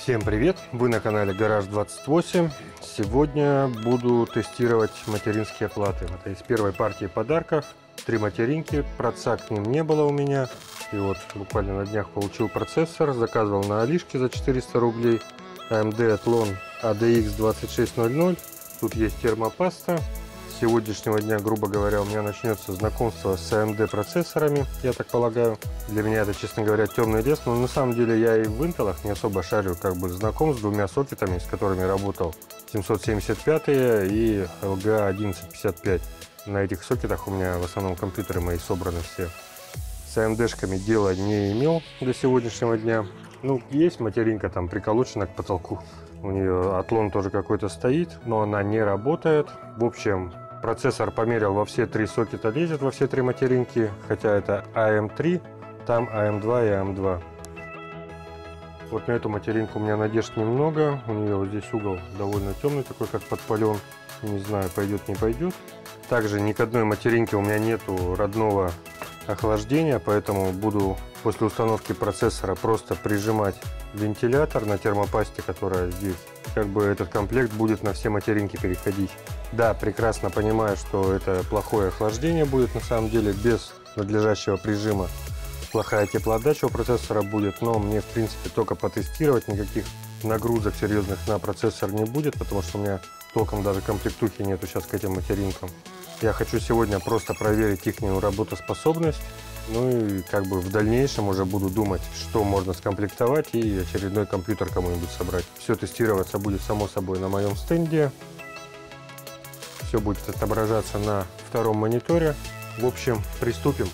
Всем привет! Вы на канале Гараж 28. Сегодня буду тестировать материнские платы. Это из первой партии подарков. 3 материнки. Проца к ним не было у меня. И вот буквально на днях получил процессор. Заказывал на Алишке за 400 рублей. AMD Athlon ADX 2600. Тут есть термопаста. С сегодняшнего дня, грубо говоря, у меня начнется знакомство с AMD процессорами, я так полагаю. Для меня это, честно говоря, темный лес, но на самом деле я и в интелах не особо шарю, знаком с двумя сокетами, с которыми работал. 775 и LGA 1155. На этих сокетах у меня в основном компьютеры мои собраны все. С AMD-шками дела не имел до сегодняшнего дня. Ну, есть материнка там приколочена к потолку. У нее Athlon тоже какой-то стоит, но она не работает. В общем, процессор померил, во все 3 сокета лезет, во все 3 материнки. Хотя это AM3, там AM2 и AM2. Вот на эту материнку у меня надежд немного. У нее вот здесь угол довольно темный, такой как подпален. Не знаю, пойдет, не пойдет. Также ни к одной материнке у меня нету родного охлаждения, поэтому буду после установки процессора просто прижимать вентилятор на термопасте, которая здесь. Этот комплект будет на все материнки переходить. Да, прекрасно понимаю, что это плохое охлаждение будет на самом деле, без надлежащего прижима. Плохая теплоотдача у процессора будет, но мне в принципе только потестировать, никаких нагрузок серьезных на процессор не будет, потому что у меня толком даже комплектухи нету сейчас к этим материнкам. Я хочу сегодня просто проверить их работоспособность. Ну и в дальнейшем уже буду думать, что можно скомплектовать и очередной компьютер кому-нибудь собрать. Все тестироваться будет само собой на моем стенде. Все будет отображаться на втором мониторе. В общем, приступим.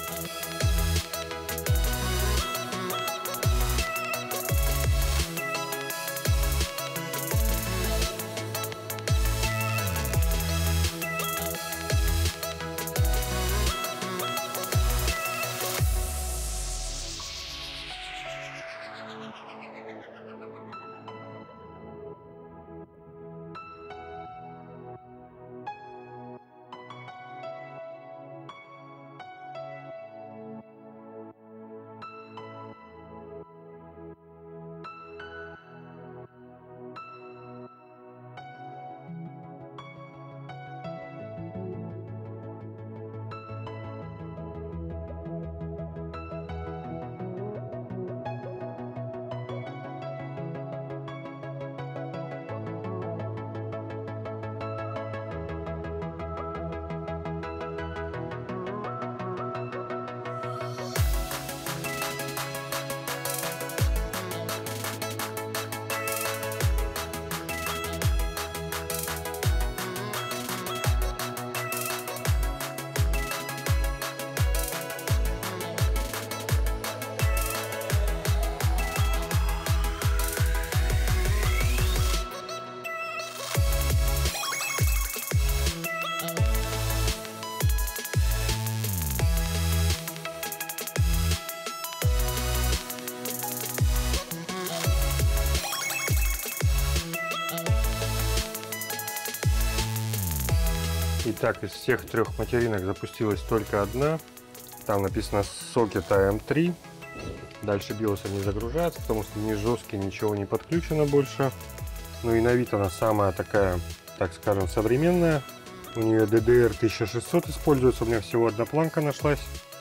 Итак, из всех 3 материнок запустилась только одна. Там написано сокет AM3. Дальше биосы не загружается, потому что ни жесткий, ничего не подключено больше. Ну и на вид она самая такая, так скажем, современная. У нее DDR 1600 используется, у меня всего одна планка нашлась.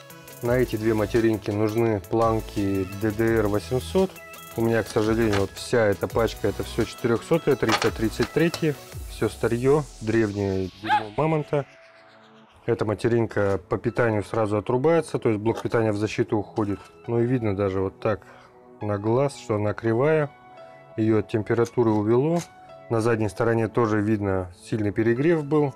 На эти 2 материнки нужны планки DDR 800. У меня, к сожалению, вот вся эта пачка, это все 400, 333, все старье, древнее дерьмо мамонта. Эта материнка по питанию сразу отрубается, то есть блок питания в защиту уходит. Ну и видно даже вот так на глаз, что она кривая. Ее от температуры увело. На задней стороне тоже видно, сильный перегрев был.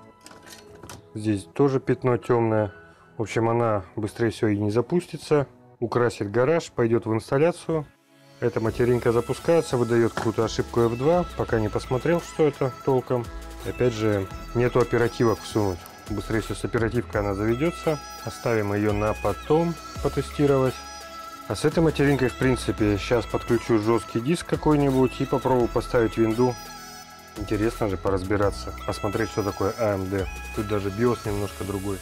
Здесь тоже пятно темное. В общем, она быстрее всего и не запустится. Украсит гараж, пойдет в инсталляцию. Эта материнка запускается, выдает какую-то ошибку F2, пока не посмотрел, что это толком. Опять же, нету оперативок всунуть. Быстрее всего с оперативкой она заведется. Оставим ее на потом потестировать. А с этой материнкой, в принципе, сейчас подключу жесткий диск какой-нибудь и попробую поставить винду. Интересно же поразбираться, посмотреть, что такое AMD. Тут даже BIOS немножко другой.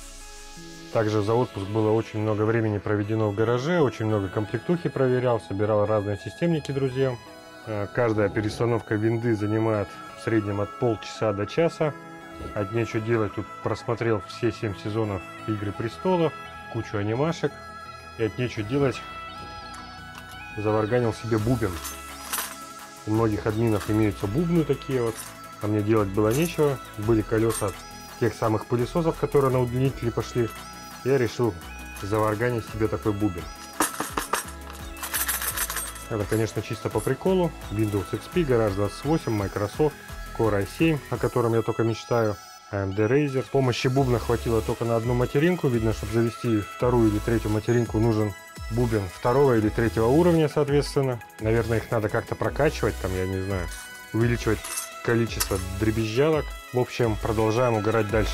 Также за отпуск было очень много времени проведено в гараже, очень много комплектухи проверял, собирал разные системники друзьям. Каждая перестановка винды занимает в среднем от полчаса до часа. От нечего делать, тут просмотрел все 7 сезонов Игры престолов, кучу анимашек. И от нечего делать заварганил себе бубен. У многих админов имеются бубны такие вот, а мне делать было нечего. Были колеса тех самых пылесосов, которые на удлинители пошли. Я решил заварганить себе такой бубен. Это, конечно, чисто по приколу. Windows XP, Garage 28, Microsoft, Core i7, о котором я только мечтаю, AMD Razer. Помощи бубна хватило только на одну материнку. Видно, чтобы завести вторую или третью материнку, нужен бубен второго или третьего уровня, соответственно. Наверное, их надо как-то прокачивать, там, я не знаю, увеличивать количество дребезжалок. В общем, продолжаем угорать дальше.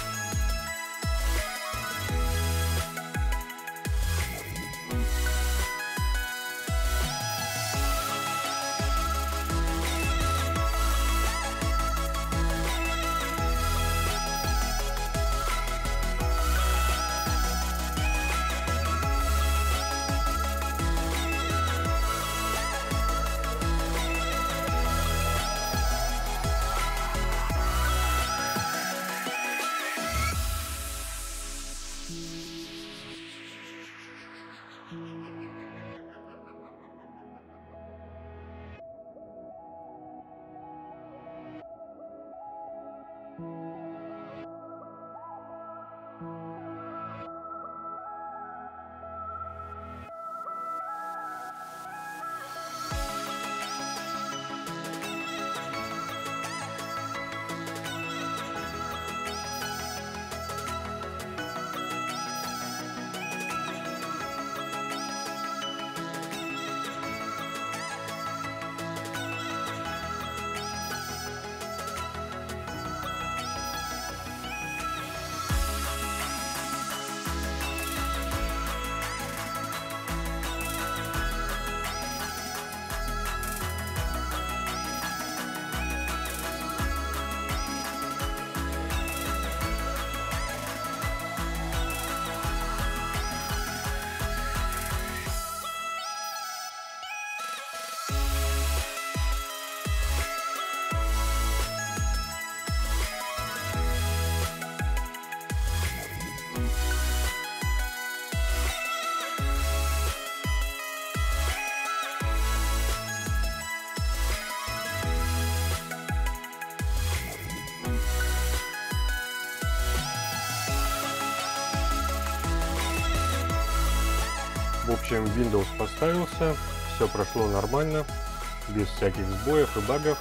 В общем, Windows поставился, все прошло нормально, без всяких сбоев и багов.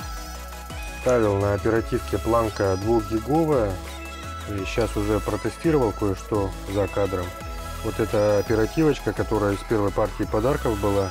Ставил на оперативке планка 2-гиговая, и сейчас уже протестировал кое-что за кадром. Вот эта оперативочка, которая из первой партии подарков была,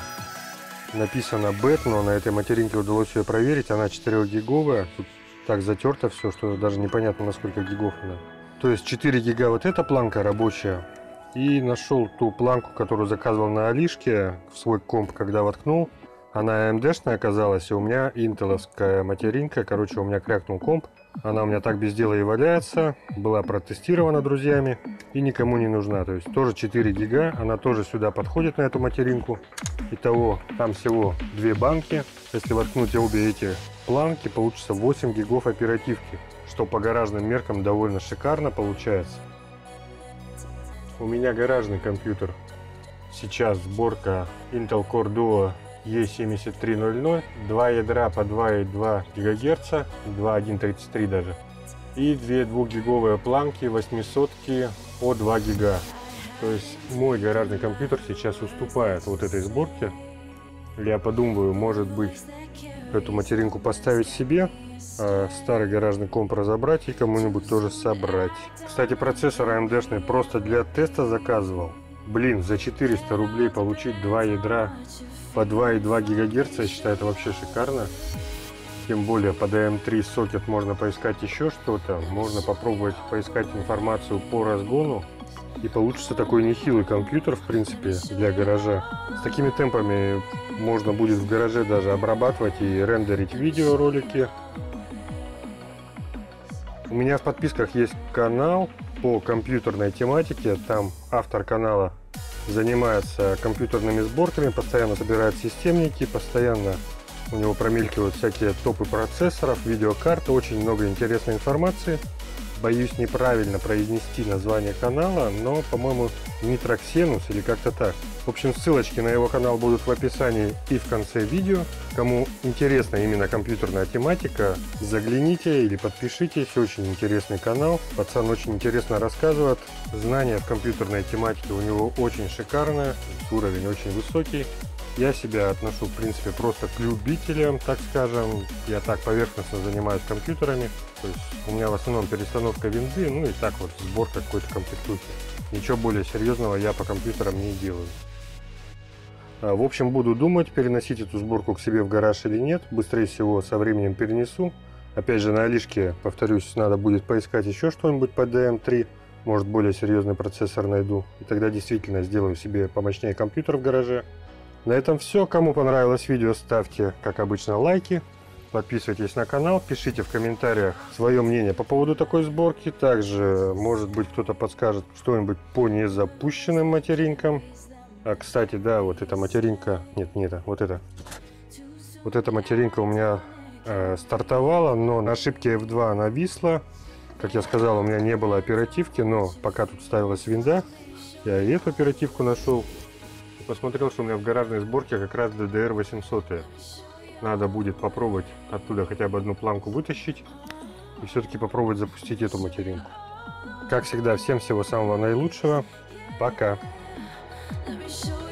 написано BET, но на этой материнке удалось ее проверить, она 4-гиговая. Тут так затерто все, что даже непонятно, на сколько гигов она. То есть 4 гига вот эта планка рабочая. И нашел ту планку, которую заказывал на Алишке в свой комп, когда воткнул. Она AMD-шная оказалась, и у меня интеловская материнка. Короче, у меня крякнул комп. Она у меня так без дела и валяется. Была протестирована друзьями и никому не нужна. То есть тоже 4 гига. Она тоже сюда подходит, на эту материнку. Итого там всего 2 банки. Если воткнуть обе эти планки, получится 8 гигов оперативки. Что по гаражным меркам довольно шикарно получается. У меня гаражный компьютер. Сейчас сборка Intel Core Duo E7300. 2 ядра по 2,2 ГГц, 2,133 даже. И 2 2-гиговые планки 800-ки по 2 гига. То есть мой гаражный компьютер сейчас уступает вот этой сборке. Я подумываю, может быть, эту материнку поставить себе, а старый гаражный комп разобрать и кому-нибудь тоже собрать. Кстати, процессор AMD-шный просто для теста заказывал. Блин, за 400 рублей получить 2 ядра по 2,2 ГГц, я считаю, это вообще шикарно. Тем более под AM3 сокет можно поискать еще что-то. Можно попробовать поискать информацию по разгону. И получится такой нехилый компьютер, в принципе, для гаража. С такими темпами можно будет в гараже даже обрабатывать и рендерить видеоролики. У меня в подписках есть канал по компьютерной тематике. Там автор канала занимается компьютерными сборками, постоянно собирает системники, постоянно У него промелькивают всякие топы процессоров, видеокарты, очень много интересной информации. Боюсь неправильно произнести название канала, но, по-моему, Nitroxenus или как-то так. В общем, ссылочки на его канал будут в описании и в конце видео. Кому интересна именно компьютерная тематика, загляните или подпишитесь. Очень интересный канал. Пацан очень интересно рассказывает. Знания в компьютерной тематике у него очень шикарные, уровень очень высокий. Я себя отношу, в принципе, просто к любителям, так скажем. Я так поверхностно занимаюсь компьютерами. То есть у меня в основном перестановка винды, ну и так вот сборка какой-то комплектухи. Ничего более серьезного я по компьютерам не делаю. В общем, буду думать, переносить эту сборку к себе в гараж или нет. Быстрее всего со временем перенесу. Опять же, на Алишке, повторюсь, надо будет поискать еще что-нибудь по DM3. Может, более серьезный процессор найду. И тогда действительно сделаю себе помощнее компьютер в гараже. На этом все. Кому понравилось видео, ставьте, как обычно, лайки. Подписывайтесь на канал, пишите в комментариях свое мнение по поводу такой сборки. Также, может быть, кто-то подскажет что-нибудь по незапущенным материнкам. Кстати, да, вот эта материнка... Нет, не это, вот это. Вот эта материнка у меня стартовала, но на ошибке F2 она висла. Как я сказал, у меня не было оперативки, но пока тут ставилась винда, я и эту оперативку нашел. Посмотрел, что у меня в гаражной сборке как раз DDR 800. Надо будет попробовать оттуда хотя бы одну планку вытащить и все-таки попробовать запустить эту материнку. Как всегда, всем всего самого наилучшего. Пока.